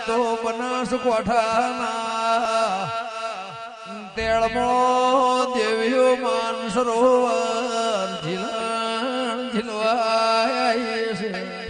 તો બનાસકાંઠાના તેળમો દેવીઓ માન સરોવર ઝીલવા છે.